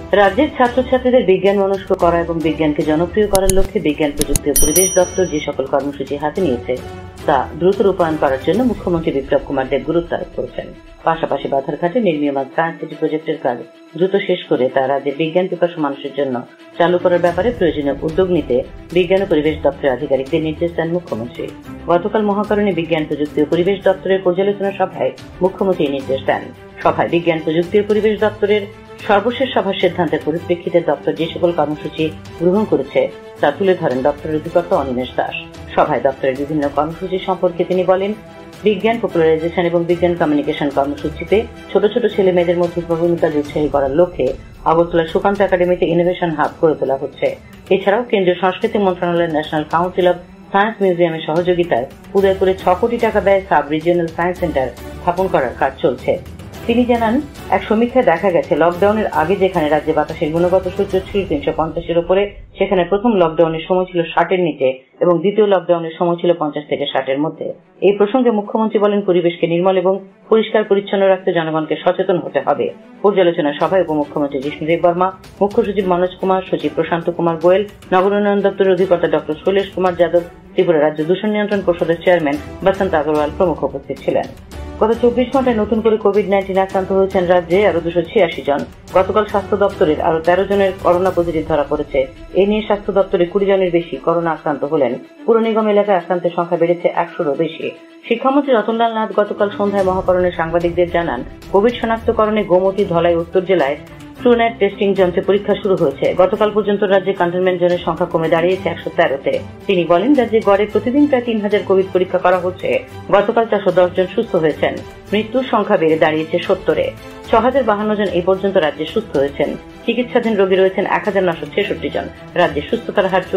রাজ্যের ছাত্রছাত্রীদের বিজ্ঞান মনস্ক করা এবং বিজ্ঞানকে জনপ্রিয় করার লক্ষ্যে বিজ্ঞান প্রযুক্তি ও পরিবেশ দপ্তর যে সকল কর্মসূচি হাতে নিয়েছে তা দ্রুত রূপায়ণ করার জন্য মুখ্যমন্ত্রী বিপ্লব কুমার দেব গুরুত্ব আরোপ করেছেন। পাশাপাশি বাধারঘাটে নির্মীয়মান সায়েন্স সিটি প্রজেক্টের কাজ দ্রুত শেষ করে তা রাজ্যের বিজ্ঞান পিপাসু মানুষের জন্য চালু করার ব্যাপারে প্রয়োজনীয় উদ্যোগ নিতে বিজ্ঞান ও পরিবেশ দপ্তরের আধিকারিকদের নির্দেশ দেন মুখ্যমন্ত্রী। গতকাল মহাকারণে বিজ্ঞান প্রযুক্তি ও পরিবেশ দপ্তরের পর্যালোচনা সভায় মুখ্যমন্ত্রী এই নির্দেশ দেন। সভায় বিজ্ঞান প্রযুক্তি ও পরিবেশ দপ্তরের সর্বশেষ সভার সিদ্ধান্তের পরিপ্রেক্ষিতে দপ্তর যে সকল কর্মসূচি গ্রহণ করেছে তা তুলে ধরেন দপ্তরের অধিকর্তা অনিমেষ দাস। সভায় দপ্তরের বিভিন্ন কর্মসূচি সম্পর্কে তিনি বলেন, বিজ্ঞান পপুলারাইজেশন এবং বিজ্ঞান কমিউনিকেশন কর্মসূচিতে ছোট ছোট ছেলে মেয়েদের মধ্যে উদ্ভাবনী কাজ উৎসাহী করার লক্ষ্যে আগরতলা সুকান্ত একাডেমিতে ইনোভেশন হাব গড়ে তোলা হচ্ছে। এছাড়াও কেন্দ্রীয় সংস্কৃতি মন্ত্রণালয়ের ন্যাশনাল কাউন্সিল অব সায়েন্স মিউজিয়ামের সহযোগিতায় উদয়পুরে 6 কোটি টাকা ব্যয়ে সাব রিজিওনাল সায়েন্স সেন্টার স্থাপন করার কাজ চলছে। তিনি জানান, এক সমীক্ষায় দেখা গেছে লকডাউনের আগে যেখানে রাজ্যে বাতাসের গুণগত সূচক ছিল 350-এর উপরে, সেখানে প্রথম লকডাউনের সময় ছিল 60-এর নিচে এবং দ্বিতীয় লকডাউনের সময় ছিল 50 থেকে 60-এর মধ্যে। এই প্রসঙ্গে মুখ্যমন্ত্রী বলেন, পরিবেশকে নির্মল এবং পরিষ্কার পরিচ্ছন্ন রাখতে জনগণকে সচেতন হতে হবে। পর্যালোচনা সভায় উপমুখ্যমন্ত্রী জিষ্ণু দেববর্মা, মুখ্য সচিব মনোজ কুমার, সচিব প্রশান্ত কুমার গোয়েল, নগর উন্নয়ন দপ্তরের অধিকর্তা ডক্টর শৈলেশ কুমার যাদব, ত্রিপুরা রাজ্য দূষণ নিয়ন্ত্রণ পর্ষদের চেয়ারম্যান বসন্ত আগরওয়াল প্রমুখ উপস্থিত ছিলেন। গত 24 ঘন্টায় নতুন করে কোভিড-19 আক্রান্ত হয়েছেন রাজ্যে আরো 286 জন। গতকাল স্বাস্থ্য দপ্তরের আরো 13 জনের করোনা পজিটিভ ধরা পড়েছে। এ নিয়ে স্বাস্থ্য দপ্তরে 20 জনের বেশি করোনা আক্রান্ত হলেন। পুর নিগম এলাকায় আক্রান্তের সংখ্যা বেড়েছে 100-রও বেশি। শিক্ষামন্ত্রী রতনলাল নাথ গতকাল সন্ধ্যায় মহাকরণে সাংবাদিকদের জানান, কোভিড শনাক্তকরণে গোমতী, ধলাই, উত্তর জেলায় ট্রুনেট টেস্টিং যন্ত্রে পরীক্ষা শুরু হয়েছে। গতকাল পর্যন্ত রাজ্যে কন্টেনমেন্ট জোনের সংখ্যা কমে দাঁড়িয়েছে 113-তে। তিনি বলেন, রাজ্যে গড়ে প্রতিদিন প্রায় 3000 কোভিড পরীক্ষা করা হচ্ছে। গতকাল 410 জন সুস্থ হয়েছেন। মৃত্যুর সংখ্যা বেড়ে দাঁড়িয়েছে 70-এ। 6052 জন এই পর্যন্ত রাজ্যে সুস্থ হয়েছেন। চিকিৎসাধীন রোগী রয়েছেন 1966 জন। রাজ্যে সুস্থতার হার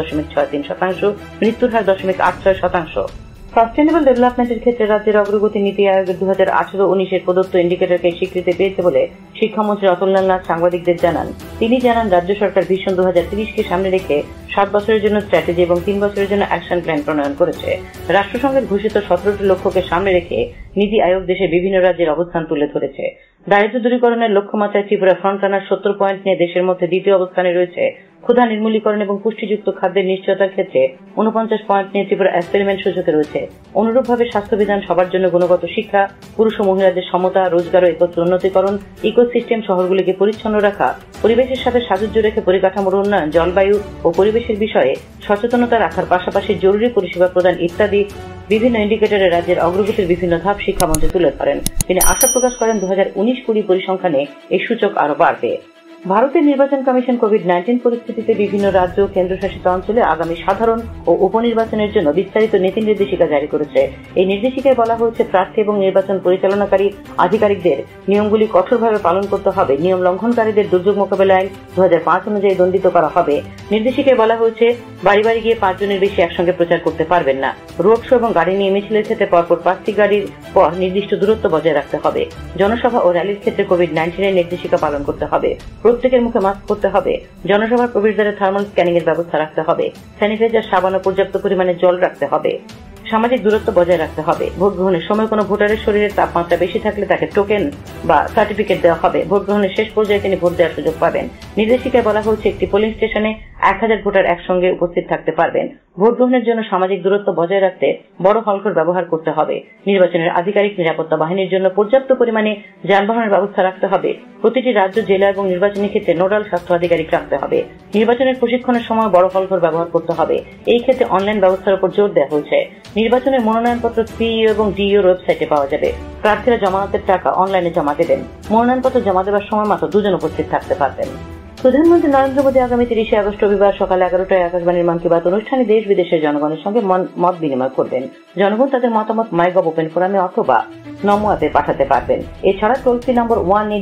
74.63%, মৃত্যুর হার 0.86%। সাস্টেনেবল ডেভেলপমেন্টের ক্ষেত্রে রাজ্যের অগ্রগতি নীতি আয়োগের 2018-19 প্রদত্ত ইন্ডিকেটরকে স্বীকৃতি পেয়েছে বলে শিক্ষামন্ত্রী রতনলাল নাথ সাংবাদিকদের জানান। তিনি জানান, রাজ্য সরকার ভিশন 2030-কে সামনে রেখে 7 বছরের জন্য স্ট্র্যাটেজি এবং 3 বছরের জন্য অ্যাকশন প্ল্যান প্রণয়ন করেছে। রাষ্ট্রসংঘের ঘোষিত 17টি লক্ষ্যকে সামনে রেখে নীতি আয়োগ দেশের বিভিন্ন রাজ্যের অবস্থান তুলে ধরেছে। দারিদ্র দূরীকরণের লক্ষ্যমাত্রায় ত্রিপুরা ফ্রন্ট রানার 70 পয়েন্ট নিয়ে দেশের মধ্যে দ্বিতীয় অবস্থানে রয়েছে। ক্ষুধা নির্মূলীকরণ এবং পুষ্টিযুক্ত খাদ্যের নিশ্চয়তার ক্ষেত্রে 49 পয়েন্ট নিয়ে ত্রিপুরা এক্সপেরিমেন্ট সূচকে রয়েছে। অনুরূপভাবে স্বাস্থ্যবিধান, সবার জন্য গুণগত শিক্ষা, পুরুষ ও মহিলাদের সমতা, রোজগার ও একত্র উন্নতিকরণ, ইকোসিস্টেম, শহরগুলিকে পরিচ্ছন্ন রাখা, পরিবেশের সাথে সাযুজ্য রেখে পরিকাঠামোর উন্নয়ন, জলবায়ু ও পরিবেশের বিষয়ে সচেতনতা রাখার পাশাপাশি জরুরি পরিষেবা প্রদান ইত্যাদি বিভিন্ন ইন্ডিকেটরে রাজ্যের অগ্রগতির বিভিন্ন ধাপ শিক্ষামন্ত্রী তুলে ধরেন। তিনি আশা প্রকাশ করেন, 2019-20 পরিসংখ্যানে এই সূচক আরো বাড়বে। ভারতের নির্বাচন কমিশন কোভিড-19 পরিস্থিতিতে বিভিন্ন রাজ্য ও কেন্দ্রশাসিত অঞ্চলে আগামী সাধারণ ও উপনির্বাচনের জন্য বিস্তারিত নীতি নির্দেশিকা জারি করেছে। এই নির্দেশিকায় বলা হয়েছে, প্রার্থী এবং নির্বাচন পরিচালনাকারী আধিকারিকদের নিয়মগুলি কঠোরভাবে পালন করতে হবে। নিয়ম লঙ্ঘনকারীদের দুর্যোগ মোকাবেলা আইন 2005 অনুযায়ী দণ্ডিত করা হবে। নির্দেশিকায় বলা হয়েছে, বাড়ি বাড়ি গিয়ে 5 জনের বেশি একসঙ্গে প্রচার করতে পারবেন না। রোড শো এবং গাড়ি নিয়ে মিছিলের ক্ষেত্রে পরপর 5টি গাড়ির পর নির্দিষ্ট দূরত্ব বজায় রাখতে হবে। জনসভা ও র্যালির ক্ষেত্রে কোভিড-19 এর নির্দেশিকা পালন করতে হবে। প্রত্যেকের মুখে মাস্ক পরতে হবে। জনসভার প্রবেশদ্বারে থার্মাল স্ক্যানিং এর ব্যবস্থা রাখতে হবে। স্যানিটাইজার, সাবান ও পর্যাপ্ত পরিমাণে জল রাখতে হবে। সামাজিক দূরত্ব বজায় রাখতে হবে। ভোট গ্রহণের সময় কোনো ভোটারের শরীরের তাপমাত্রা বেশি থাকলে তাকে টোকেন বা সার্টিফিকেট দেওয়া হবে। ভোট গ্রহণের শেষ পর্যায়ে তিনি ভোট দেওয়ার সুযোগ পাবেন। নির্দেশিকায় বলা হয়েছে, একটি পোলিং স্টেশনে 1000 ভোটার একসঙ্গে উপস্থিত থাকতে পারবেন। ভোট গ্রহণের জন্য সামাজিক দূরত্ব বজায় রাখতে বড় হলঘর ব্যবহার করতে হবে। নির্বাচনের আধিকারিক, নিরাপত্তা বাহিনীর জন্য পর্যাপ্ত পরিমাণে যানবাহনের ব্যবস্থা রাখতে হবে। প্রতিটি রাজ্য, জেলা এবং নির্বাচনী ক্ষেত্রে নোডাল স্বাস্থ্য আধিকারিক রাখতে হবে। নির্বাচনের প্রশিক্ষণের সময় বড় হলঘর ব্যবহার করতে হবে। এই ক্ষেত্রে অনলাইন ব্যবস্থার উপর জোর দেওয়া হয়েছে। নির্বাচনের মনোনয়নপত্র সিইও এবং ডিইও ওয়েবসাইটে পাওয়া যাবে। প্রার্থীরা জমানতের টাকা অনলাইনে জমা দেবেন। মনোনয়নপত্র জমা দেওয়ার সময় মাত্র 2 জন উপস্থিত থাকতে পারবেন। প্রধানমন্ত্রী নরেন্দ্র মোদী আগামী 30 আগস্ট রবিবার সকাল 11টায় আকাশবাণীর মন কি বাত অনুষ্ঠানে দেশ বিদেশের জনগণের সঙ্গে মত বিনিময় করবেন। জনগণ তাদের মতামত মাইগভ ওপেন ফোরামে অথবা নমো অ্যাপে পাঠাতে পারবেন। এছাড়া টোল ফ্রি নম্বর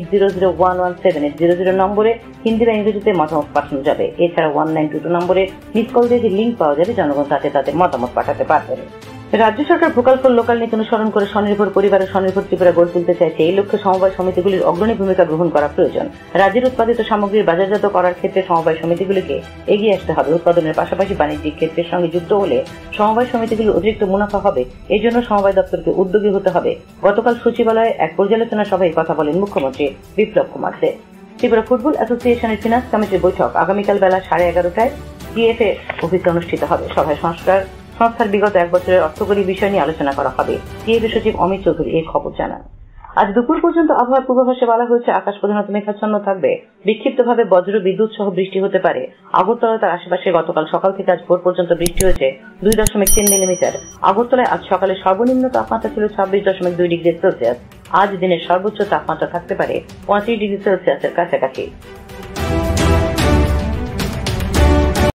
1800117800 নম্বরে হিন্দি বা ইংরেজিতে মতামত পাঠানো যাবে। এছাড়া 1922 নম্বরে মিস কল দিয়ে লিঙ্ক পাওয়া যাবে। জনগণ তাতে তাদের মতামত পাঠাতে পারবেন। রাজ্য সরকার ভোকাল ফর লোকাল নীতি অনুসরণ করে স্বনির্ভর পরিবার ও স্বনির্ভর ত্রিপুরা গড়ে তুলতে চাইছে। এই লক্ষ্যে সমবায় সমিতিগুলির অগ্রণী ভূমিকা গ্রহণ করা প্রয়োজন। রাজ্যের উৎপাদিত সামগ্রীর বাজারজাত করার ক্ষেত্রে সমবায় সমিতিগুলিকে এগিয়ে আসতে হবে। উৎপাদনের পাশাপাশি বাণিজ্যিক ক্ষেত্রের সঙ্গে যুক্ত হলে সমবায় সমিতিগুলির অতিরিক্ত মুনাফা হবে। এই জন্য সমবায় দপ্তরকে উদ্যোগী হতে হবে। গতকাল সচিবালয়ে এক পর্যালোচনা সভায় কথা বলেন মুখ্যমন্ত্রী বিপ্লব কুমার দেব। ত্রিপুরা ফুটবল অ্যাসোসিয়েশনের ফিনান্স কমিটির বৈঠক আগামীকাল বেলা 11:30টায় ডিএফএ অফিসে অনুষ্ঠিত হবে। সভায় সংস্থার বিগত এক বছরের অর্থকরী বিষয় নিয়ে আলোচনা করা হবে। ডিএফএ সচিব অমিত চৌধুরী এই খবর জানান। আজ দুপুর পর্যন্ত আবহাওয়ার পূর্বাভাসে বলা হয়েছে আকাশ প্রধানত মেঘাচ্ছন্ন থাকবে, বিক্ষিপ্তভাবে বজ্র বিদ্যুৎ সহ বৃষ্টি হতে পারে। আগরতলা তার আশেপাশে গতকাল সকাল থেকে আজ ভোর পর্যন্ত বৃষ্টি হয়েছে 2.3 মিলিমিটার। আগরতলায় আজ সকালে সর্বনিম্ন তাপমাত্রা ছিল 26.2 ডিগ্রি সেলসিয়াস। আজ দিনের সর্বোচ্চ তাপমাত্রা থাকতে পারে 35 ডিগ্রি সেলসিয়াসের কাছাকাছি।